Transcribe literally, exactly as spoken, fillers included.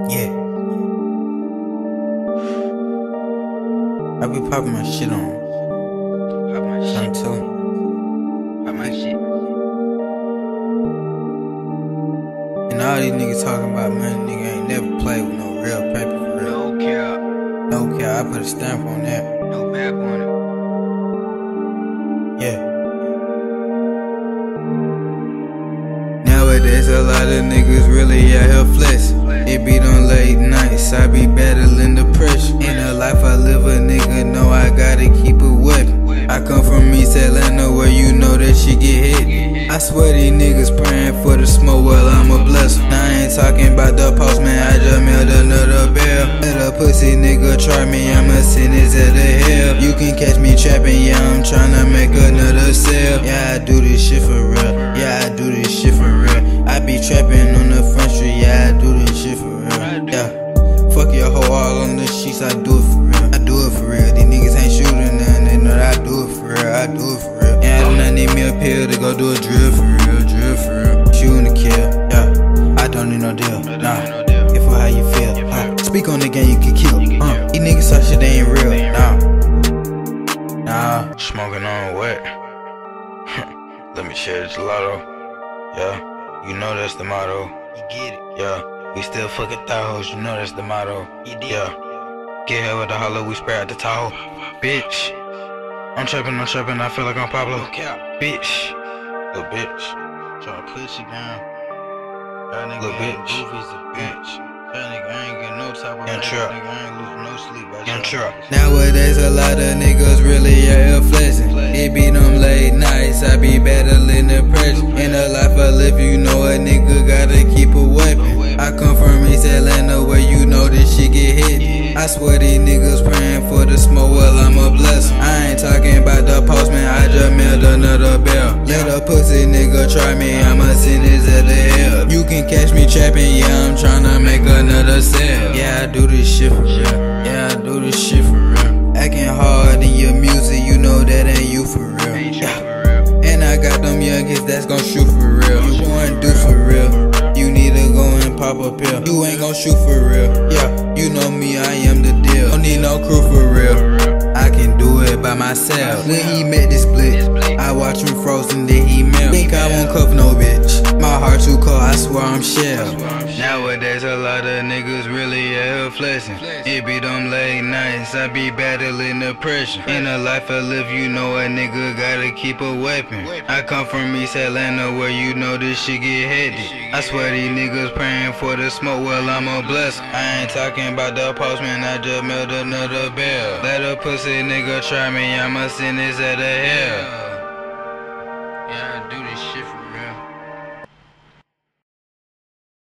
Yeah. I be popping my shit on. Pop my shit. too. Pop my shit. And all these niggas talking about money, nigga ain't never played with no real paper for real. No cap. No cap, I put a stamp on that. No map on it. Yeah. Nowadays a lot of niggas really out here flexing. It be on late nights, I be battling depression. In the life I live, a nigga know I gotta keep a weapon. I come from East Atlanta where you know that shit get hit. I swear these niggas praying for the smoke, well I'm a blessing. Now I ain't talking about the postman, I just mailed another bill. Let a pussy nigga try me, I'ma send his at the hell. You can catch me trapping, yeah I'm tryna make another sale. Yeah I do this shit for real, yeah I do this shit for real. I be trapping on the front street, yeah I do this shit for real. Yeah, fuck your hoe all on the sheets, I do it for real. I do it for real, these niggas ain't shooting nothing, they know that I do it for real, I do it for real. Yeah, I do not need me a pill to go do a drill for real, drill for real. Shooting to kill, yeah, I don't need no deal, nah, if for how you feel, uh, speak on the game you get killed, uh, these niggas talk shit, they ain't real, nah, nah. Smoking on wet, let me share the gelato, yeah, you know that's the motto, You get it. yeah. We still fucking thigh hoes, you know that's the motto. You did. Yeah. Get here with the hollow, we spray out the Tahoe. Bitch. I'm trapping, I'm trapping, I feel like I'm Pablo. No cap. Bitch. Little bitch. Tryna push you down. That nigga Little ain't bitch. goofy as a bitch. That nigga ain't getting no type of Young rest. truck. Nigga ain't losing no sleep. Young truck. Nowadays a lot of niggas really out here flexing. It be them late nights, I be battling depression. In the life I live, you know a nigga gotta keep a weapon. I come from East Atlanta where you know this shit get hit. I swear these niggas praying for the smoke, well I'm a blessing. I ain't talking about the postman, I just mailed another bill. Let a pussy nigga try me, I'ma send his at the hell. You can catch me trapping, yeah I'm tryna make another sale. Yeah I do this shit for real, yeah I do this shit for real. Acting hard in your music, you know that ain't you for real. Yeah. And I got them young kids that's gon' shoot for real. You wanna do for real, you need to go and pop a pill. You ain't gon' shoot for real, yeah. You know me, I am the deal. Don't need no crew for real, I can do it by myself. When he met this blick, I watch him frozen, then he melt. Think I won't cuff no bitch, my heart too cold, I swear I'm shell. Nowadays a lot of niggas really out here flexing. It be them late nights, I be battling depression. In the life I live, you know a nigga gotta keep a weapon. I come from East Atlanta where you know this shit get hectic. I swear these niggas praying for the smoke, well I'm a blessing. I ain't talking about the postman, I just mailed another bill. Let a pussy nigga try me, I'ma send this at the hell. Yeah, I do this shit for real.